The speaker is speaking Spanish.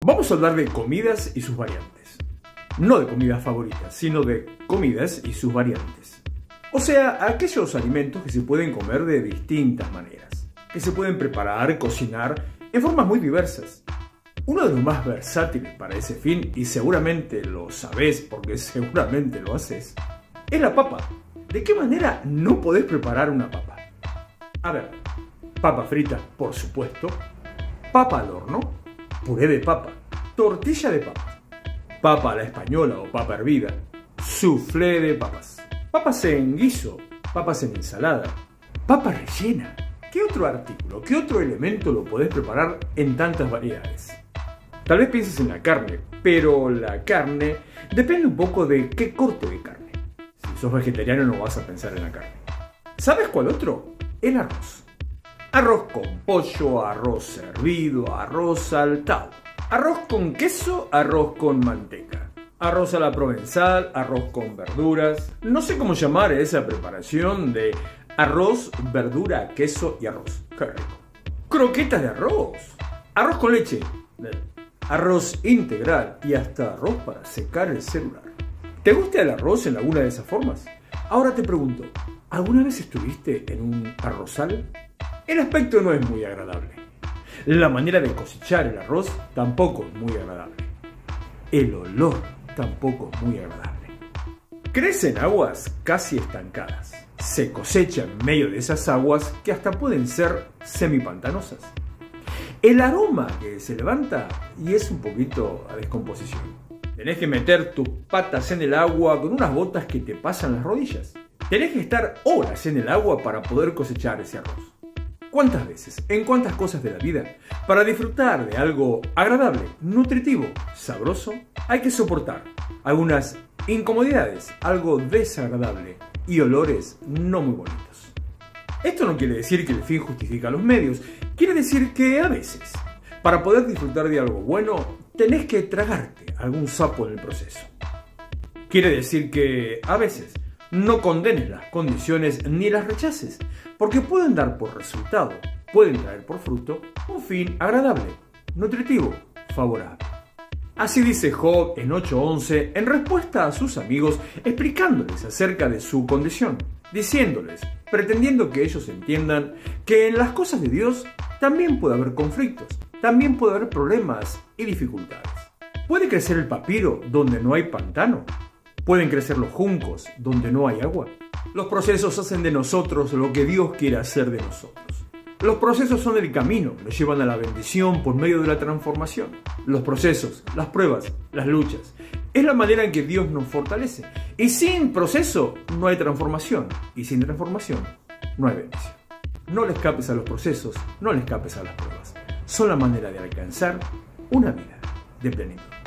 Vamos a hablar de comidas y sus variantes. No de comidas favoritas, sino de comidas y sus variantes. O sea, aquellos alimentos que se pueden comer de distintas maneras, que se pueden preparar, cocinar en formas muy diversas. Uno de los más versátiles para ese fin, y seguramente lo sabés porque seguramente lo haces, es la papa. ¿De qué manera no podés preparar una papa? A ver, papa frita, por supuesto, papa al horno, puré de papa, tortilla de papa, papa a la española o papa hervida, soufflé de papas, papas en guiso, papas en ensalada, papa rellena. ¿Qué otro artículo, qué otro elemento lo podés preparar en tantas variedades? Tal vez pienses en la carne, pero la carne depende un poco de qué corte de carne. Si sos vegetariano no vas a pensar en la carne. ¿Sabes cuál otro? El arroz. Arroz con pollo, arroz hervido, arroz saltado. Arroz con queso, arroz con manteca. Arroz a la provenzal, arroz con verduras. No sé cómo llamar esa preparación de arroz, verdura, queso y arroz. ¡Qué rico! Croquetas de arroz. Arroz con leche. Arroz integral y hasta arroz para secar el celular. ¿Te gusta el arroz en alguna de esas formas? Ahora te pregunto, ¿alguna vez estuviste en un arrozal? El aspecto no es muy agradable. La manera de cosechar el arroz tampoco es muy agradable. El olor tampoco es muy agradable. Crece en aguas casi estancadas. Se cosecha en medio de esas aguas que hasta pueden ser semipantanosas. El aroma que se levanta y es un poquito a descomposición. Tenés que meter tus patas en el agua con unas botas que te pasan las rodillas. Tenés que estar horas en el agua para poder cosechar ese arroz. ¿Cuántas veces, en cuántas cosas de la vida, para disfrutar de algo agradable, nutritivo, sabroso, hay que soportar algunas incomodidades, algo desagradable y olores no muy bonitos? Esto no quiere decir que el fin justifica los medios, quiere decir que a veces, para poder disfrutar de algo bueno, tenés que tragarte algún sapo en el proceso. Quiere decir que a veces no condenes las condiciones ni las rechaces, porque pueden dar por resultado, pueden traer por fruto un fin agradable, nutritivo, favorable. Así dice Job en 8:11 en respuesta a sus amigos explicándoles acerca de su condición, diciéndoles, pretendiendo que ellos entiendan que en las cosas de Dios también puede haber conflictos, también puede haber problemas y dificultades. ¿Puede crecer el papiro donde no hay pantano? ¿Pueden crecer los juncos donde no hay agua? Los procesos hacen de nosotros lo que Dios quiere hacer de nosotros. Los procesos son el camino, nos llevan a la bendición por medio de la transformación. Los procesos, las pruebas, las luchas, es la manera en que Dios nos fortalece. Y sin proceso no hay transformación. Y sin transformación no hay bendición. No le escapes a los procesos, no le escapes a las pruebas. Son la manera de alcanzar una vida de plenitud.